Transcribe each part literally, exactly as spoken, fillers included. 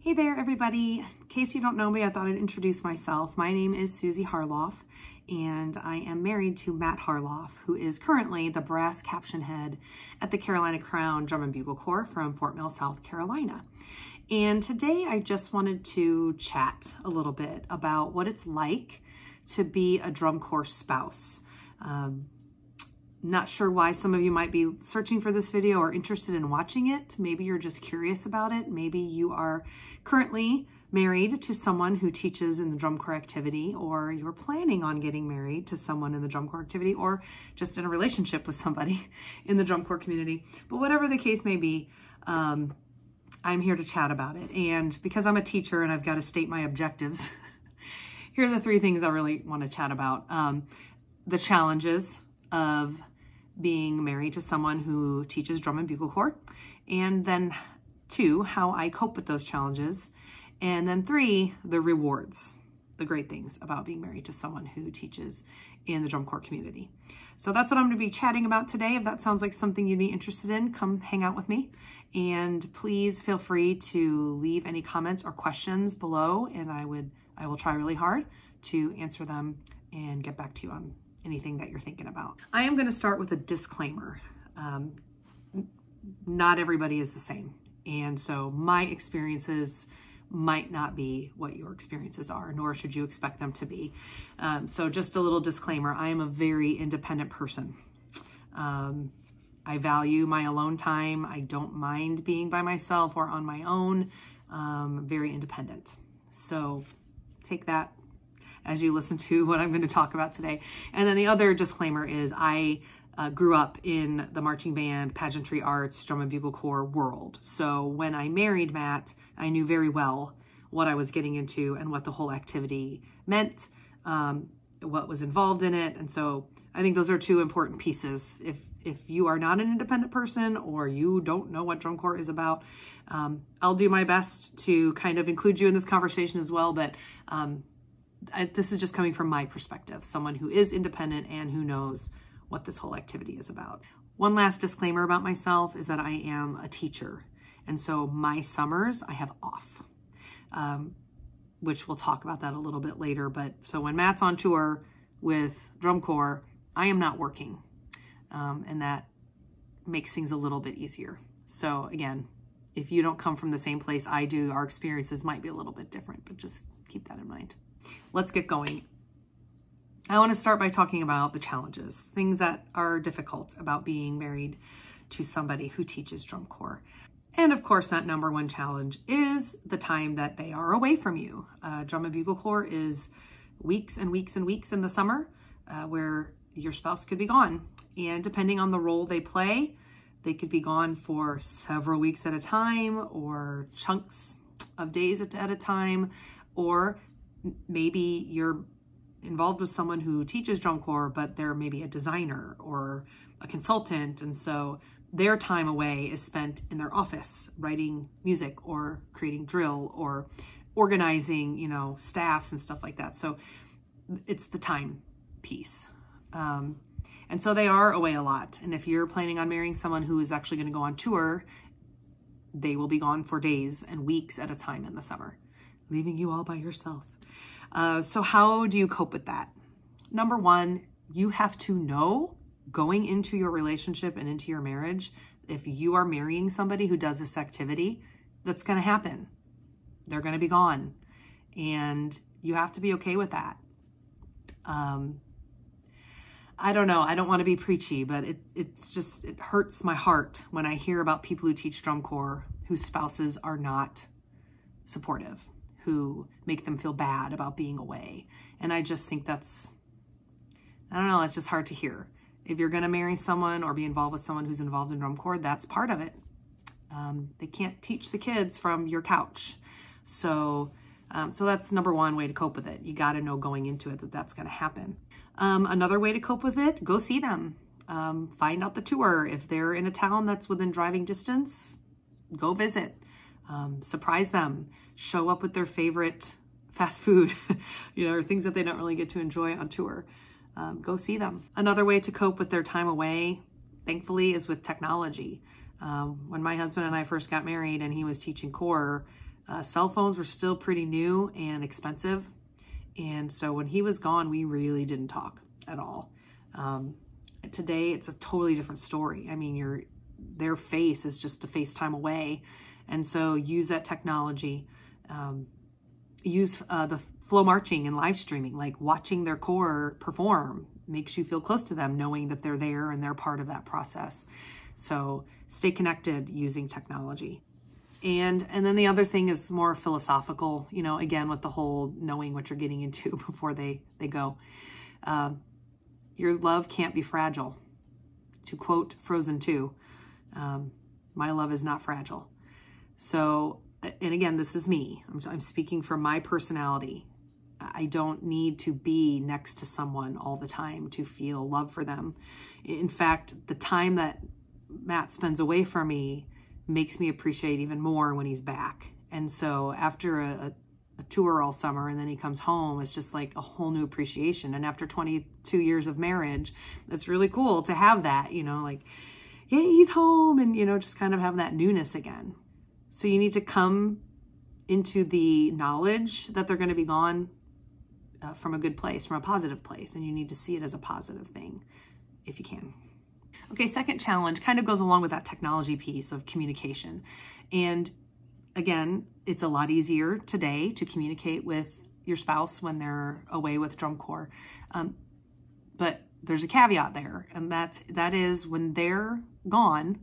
Hey there, everybody. In case you don't know me, I thought I'd introduce myself. My name is Susie Harloff, and I am married to Matt Harloff, who is currently the brass caption head at the Carolina Crown Drum and Bugle Corps from Fort Mill, South Carolina. And today I just wanted to chat a little bit about what it's like to be a drum corps spouse. Um, Not sure why some of you might be searching for this video or interested in watching it. Maybe you're just curious about it. Maybe you are currently married to someone who teaches in the drum corps activity, or you're planning on getting married to someone in the drum corps activity, or just in a relationship with somebody in the drum corps community. But whatever the case may be, um, I'm here to chat about it. And because I'm a teacher and I've got to state my objectives, here are the three things I really want to chat about. Um, the challenges of being married to someone who teaches drum and bugle corps, and then two, how I cope with those challenges, and then three, the rewards, the great things about being married to someone who teaches in the drum corps community. So that's what I'm going to be chatting about today. If that sounds like something you'd be interested in, come hang out with me, and please feel free to leave any comments or questions below, and I would I will try really hard to answer them and get back to you on anything that you're thinking about. I am going to start with a disclaimer. Um, not everybody is the same. And so my experiences might not be what your experiences are, nor should you expect them to be. Um, so just a little disclaimer, I am a very independent person. Um, I value my alone time. I don't mind being by myself or on my own. Um, very independent. So take that as you listen to what I'm going to talk about today. And then the other disclaimer is I uh, grew up in the marching band, pageantry arts, drum and bugle corps world. So when I married Matt, I knew very well what I was getting into and what the whole activity meant, um, what was involved in it. And so I think those are two important pieces. If, if you are not an independent person or you don't know what drum corps is about, um, I'll do my best to kind of include you in this conversation as well. But um, I, this is just coming from my perspective, someone who is independent and who knows what this whole activity is about. One last disclaimer about myself is that I am a teacher. And so my summers I have off, um, which we'll talk about that a little bit later. But so when Matt's on tour with drum corps, I am not working. Um, and that makes things a little bit easier. So again, if you don't come from the same place I do, our experiences might be a little bit different, but just keep that in mind. Let's get going. I want to start by talking about the challenges, things that are difficult about being married to somebody who teaches drum corps. And of course, that number one challenge is the time that they are away from you. Uh, drum and bugle corps is weeks and weeks and weeks in the summer uh, where your spouse could be gone. And depending on the role they play, they could be gone for several weeks at a time or chunks of days at a time, or maybe you're involved with someone who teaches drum corps, but they're maybe a designer or a consultant. And so their time away is spent in their office writing music or creating drill or organizing, you know, staffs and stuff like that. So it's the time piece. Um, and so they are away a lot. And if you're planning on marrying someone who is actually going to go on tour, they will be gone for days and weeks at a time in the summer, leaving you all by yourself. Uh, so how do you cope with that? Number one, you have to know going into your relationship and into your marriage, if you are marrying somebody who does this activity, that's going to happen. They're going to be gone. And you have to be okay with that. Um, I don't know. I don't want to be preachy, but it, it's just, it hurts my heart when I hear about people who teach drum corps whose spouses are not supportive, who make them feel bad about being away. And I just think that's, I don't know, it's just hard to hear. If you're going to marry someone or be involved with someone who's involved in drum corps, that's part of it. Um, they can't teach the kids from your couch. So, um, so that's number one way to cope with it. You got to know going into it that that's going to happen. Um, another way to cope with it, go see them. Um, find out the tour. If they're in a town that's within driving distance, go visit. Um, surprise them, show up with their favorite fast food, you know, or things that they don't really get to enjoy on tour. Um, go see them. Another way to cope with their time away, thankfully, is with technology. Um, when my husband and I first got married and he was teaching corps, Uh, cell phones were still pretty new and expensive. And so when he was gone, we really didn't talk at all. Um, today, it's a totally different story. I mean, your their face is just a FaceTime away. And so use that technology. Um, use uh, the flow marching and live streaming, like watching their core perform makes you feel close to them, knowing that they're there and they're part of that process. So stay connected using technology. And and then the other thing is more philosophical, you know, again, with the whole knowing what you're getting into before they, they go. Uh, your love can't be fragile. To quote Frozen two, um, my love is not fragile. So, and again, this is me. I'm, I'm speaking from my personality. I don't need to be next to someone all the time to feel love for them. In fact, the time that Matt spends away from me makes me appreciate even more when he's back. And so after a, a tour all summer and then he comes home, it's just like a whole new appreciation. And after twenty-two years of marriage, it's really cool to have that, you know, like, yeah, he's home, and, you know, just kind of have that newness again. So you need to come into the knowledge that they're going to be gone uh, from a good place, from a positive place. And you need to see it as a positive thing if you can. Okay, second challenge kind of goes along with that technology piece of communication. And again, it's a lot easier today to communicate with your spouse when they're away with drum corps. Um, but there's a caveat there, and that's, that is when they're gone,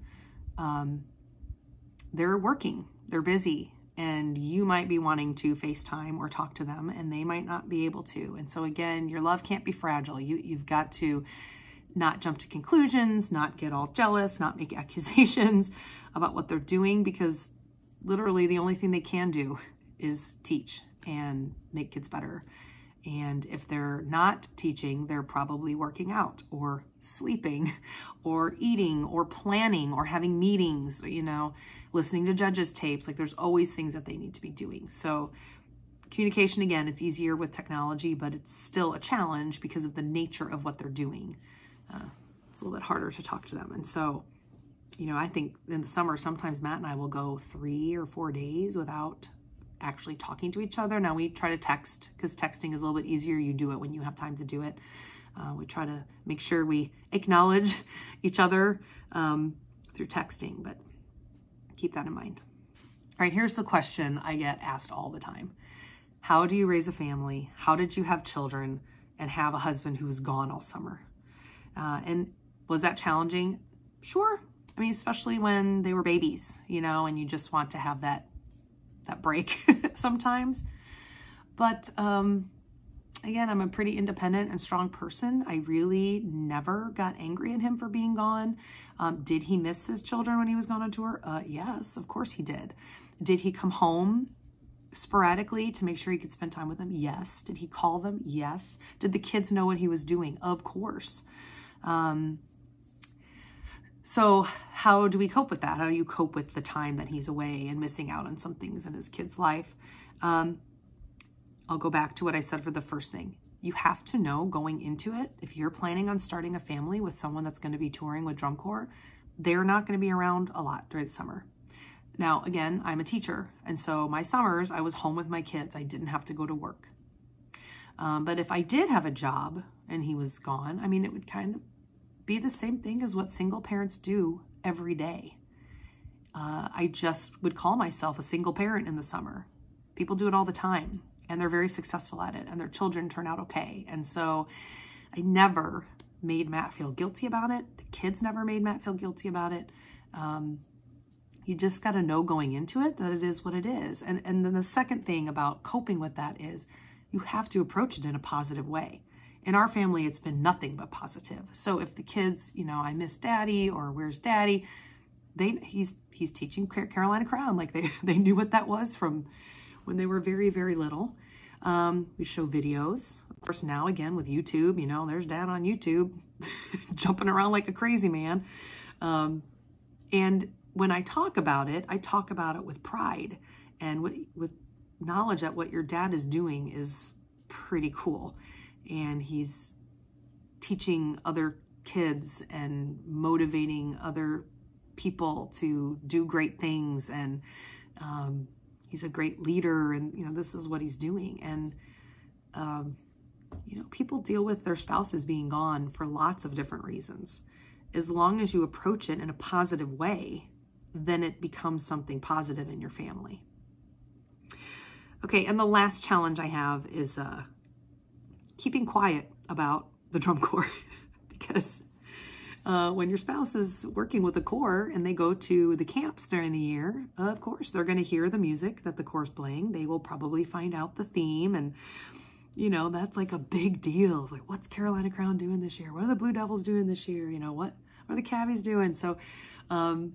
um, they're working, they're busy, and you might be wanting to FaceTime or talk to them, and they might not be able to. And so again, your love can't be fragile. You, you've got to not jump to conclusions, not get all jealous, not make accusations about what they're doing, because literally the only thing they can do is teach and make kids better. And if they're not teaching, they're probably working out or sleeping or eating or planning or having meetings, or, you know, listening to judges' tapes. Like, there's always things that they need to be doing. So communication, again, it's easier with technology, but it's still a challenge because of the nature of what they're doing. Uh, it's a little bit harder to talk to them. And so, you know, I think in the summer, sometimes Matt and I will go three or four days without actually talking to each other. Now we try to text, because texting is a little bit easier. You do it when you have time to do it. Uh, we try to make sure we acknowledge each other um, through texting, but keep that in mind. All right, here's the question I get asked all the time. How do you raise a family? How did you have children and have a husband who was gone all summer? Uh, and was that challenging? Sure. I mean, especially when they were babies, you know, and you just want to have that that break sometimes. But um, again, I'm a pretty independent and strong person. I really never got angry at him for being gone. Um, did he miss his children when he was gone on tour? Uh, yes, of course he did. Did he come home sporadically to make sure he could spend time with them? Yes. Did he call them? Yes. Did the kids know what he was doing? Of course. Um, so how do we cope with that? How do you cope with the time that he's away and missing out on some things in his kid's life? Um, I'll go back to what I said for the first thing. You have to know going into it, if you're planning on starting a family with someone that's going to be touring with drum corps, they're not going to be around a lot during the summer. Now, again, I'm a teacher, and so my summers, I was home with my kids. I didn't have to go to work. Um, but if I did have a job and he was gone, I mean, it would kind of be the same thing as what single parents do every day. Uh, I just would call myself a single parent in the summer. People do it all the time, and they're very successful at it, and their children turn out okay. And so I never made Matt feel guilty about it. The kids never made Matt feel guilty about it. Um, you just got to know going into it that it is what it is. And, and then the second thing about coping with that is you have to approach it in a positive way. In our family, it's been nothing but positive. So if the kids, you know, I miss daddy or where's daddy, they he's he's teaching Carolina Crown. Like they, they knew what that was from when they were very, very little. Um, we show videos. Of course, now again with YouTube, you know, there's dad on YouTube jumping around like a crazy man. Um, and when I talk about it, I talk about it with pride and with, with knowledge that what your dad is doing is pretty cool. And he's teaching other kids and motivating other people to do great things. And um, he's a great leader, and, you know, this is what he's doing. And, um, you know, people deal with their spouses being gone for lots of different reasons. As long as you approach it in a positive way, then it becomes something positive in your family. Okay, and the last challenge I have is uh, keeping quiet about the drum corps. Because uh, when your spouse is working with the corps and they go to the camps during the year, of course, they're going to hear the music that the corps is playing. They will probably find out the theme, and, you know, that's like a big deal. It's like, what's Carolina Crown doing this year? What are the Blue Devils doing this year? You know, what, what are the Cabbies doing? So um,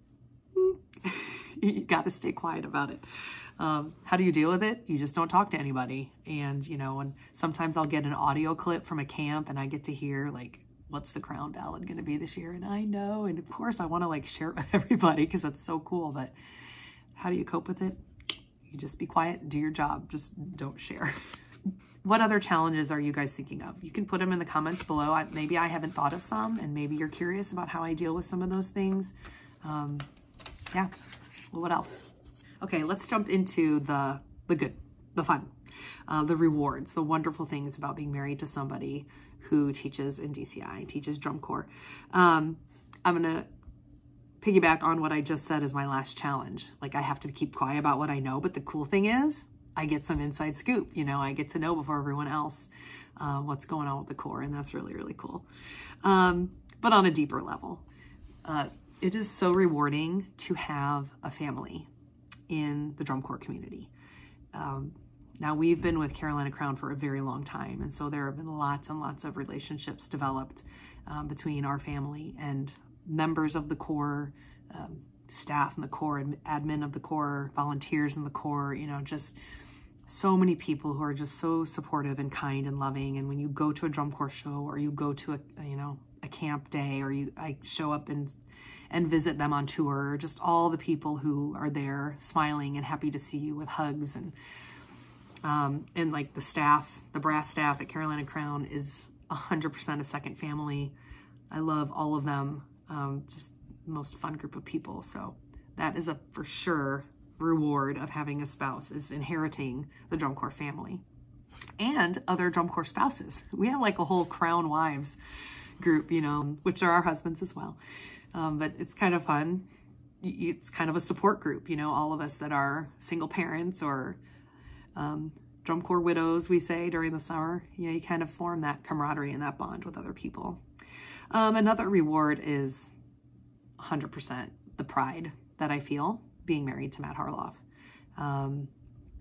you got to stay quiet about it. Um, how do you deal with it? You just don't talk to anybody. And, you know, and sometimes I'll get an audio clip from a camp and I get to hear, like, what's the Crown ballad going to be this year? And I know, and of course I want to, like, share it with everybody because it's so cool. But how do you cope with it? You just be quiet, do your job, just don't share. What other challenges are you guys thinking of? You can put them in the comments below. I, maybe I haven't thought of some, and maybe you're curious about how I deal with some of those things. Um, yeah, well, what else? Okay, let's jump into the, the good, the fun, uh, the rewards, the wonderful things about being married to somebody who teaches in D C I, teaches drum corps. Um, I'm going to piggyback on what I just said as my last challenge. Like, I have to keep quiet about what I know, but the cool thing is I get some inside scoop. You know, I get to know before everyone else uh, what's going on with the corps, and that's really, really cool. Um, but on a deeper level, uh, it is so rewarding to have a family in the drum corps community. Um, now, we've been with Carolina Crown for a very long time, and so there have been lots and lots of relationships developed um, between our family and members of the corps, um, staff in the corps, admin of the corps, volunteers in the corps, you know, just so many people who are just so supportive and kind and loving. And when you go to a drum corps show, or you go to a, you know, a camp day, or you, I show up and and visit them on tour, just all the people who are there smiling and happy to see you with hugs. And um, and like the staff, the brass staff at Carolina Crown is one hundred percent a second family. I love all of them. Um, just the most fun group of people. So that is a for sure reward of having a spouse, is inheriting the drum corps family and other drum corps spouses. We have like a whole Crown Wives group, you know, which are our husbands as well. Um, but it's kind of fun. It's kind of a support group, you know, all of us that are single parents or um, drum corps widows, we say during the summer. You know, you kind of form that camaraderie and that bond with other people. Um, another reward is one hundred percent the pride that I feel being married to Matt Harloff. Um,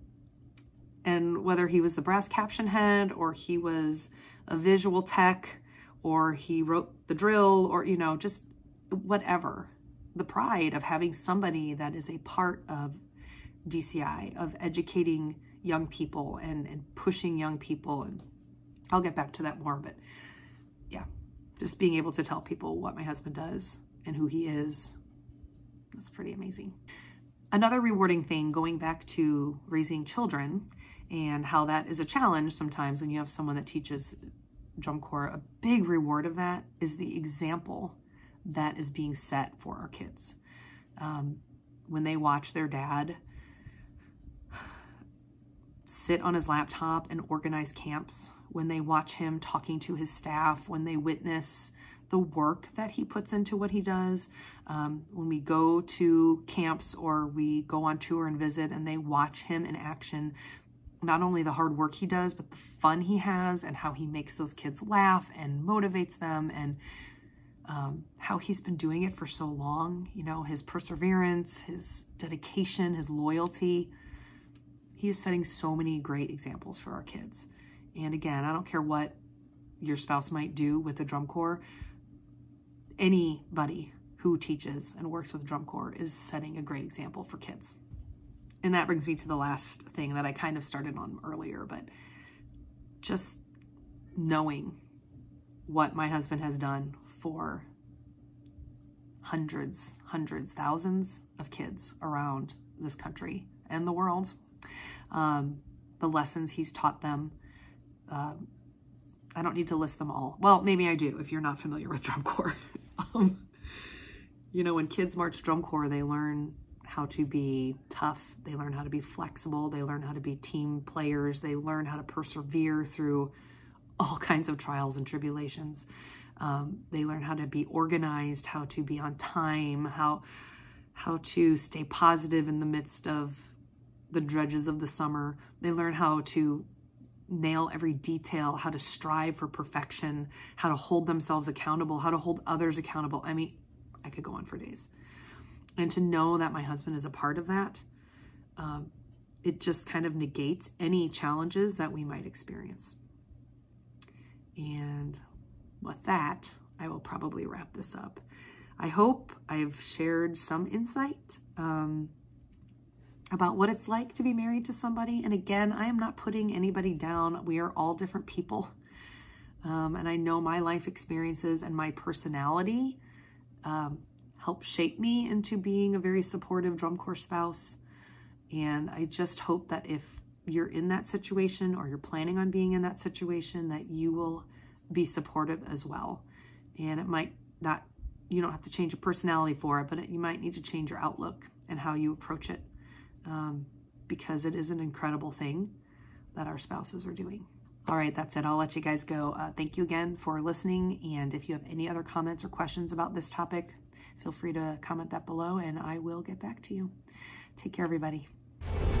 and whether he was the brass caption head, or he was a visual tech, or he wrote the drill, or, you know, just whatever, the pride of having somebody that is a part of D C I, of educating young people and, and pushing young people. And I'll get back to that more, but yeah, just being able to tell people what my husband does and who he is, that's pretty amazing. Another rewarding thing, going back to raising children and how that is a challenge sometimes when you have someone that teaches drum corps, a big reward of that is the example that is being set for our kids. Um, when they watch their dad sit on his laptop and organize camps, when they watch him talking to his staff, when they witness the work that he puts into what he does, um, when we go to camps or we go on tour and visit and they watch him in action, not only the hard work he does, but the fun he has and how he makes those kids laugh and motivates them, and um, how he's been doing it for so long, you know, his perseverance, his dedication, his loyalty. He is setting so many great examples for our kids. And again, I don't care what your spouse might do with the drum corps, anybody who teaches and works with drum corps is setting a great example for kids. And that brings me to the last thing that I kind of started on earlier, but just knowing what my husband has done for hundreds, hundreds, thousands of kids around this country and the world, um, the lessons he's taught them. Uh, I don't need to list them all. Well, maybe I do if you're not familiar with drum corps. um, you know, when kids march drum corps, they learn how how to be tough. They learn how to be flexible. They learn how to be team players. They learn how to persevere through all kinds of trials and tribulations. Um, they learn how to be organized, how to be on time, how, how to stay positive in the midst of the dredges of the summer. They learn how to nail every detail, how to strive for perfection, how to hold themselves accountable, how to hold others accountable. I mean, I could go on for days. And to know that my husband is a part of that, um, it just kind of negates any challenges that we might experience. And with that, I will probably wrap this up. I hope I've shared some insight um, about what it's like to be married to somebody. And again, I am not putting anybody down. We are all different people. Um, and I know my life experiences and my personality um, help shape me into being a very supportive drum corps spouse. And I just hope that if you're in that situation or you're planning on being in that situation, that you will be supportive as well. And it might not, you don't have to change your personality for it, but it, you might need to change your outlook and how you approach it. Um, because it is an incredible thing that our spouses are doing. All right, that's it. I'll let you guys go. Uh, thank you again for listening. And if you have any other comments or questions about this topic, feel free to comment that below and I will get back to you. Take care, everybody.